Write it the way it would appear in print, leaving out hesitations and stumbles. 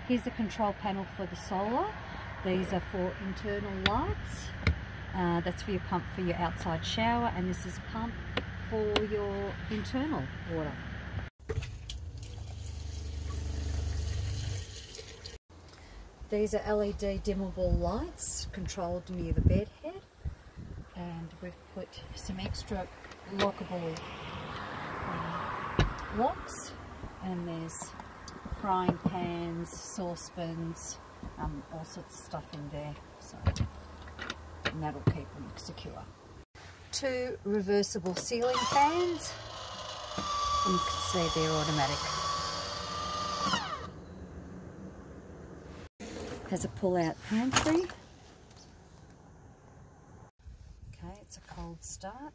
Here's the control panel for the solar. These are for internal lights. That's for your pump for your outside shower, and this is pump for your internal water. These are LED dimmable lights controlled near the bed head, and we've put some extra lockable locks, and there's frying pans, saucepans, all sorts of stuff in there, so, and that'll keep them secure. 2 reversible ceiling fans, and you can see they're automatic. Has a pull-out pantry. Okay, it's a cold start.